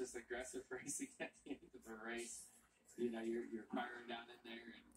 just aggressive racing at the end of a race. You know, you're firing down in there, and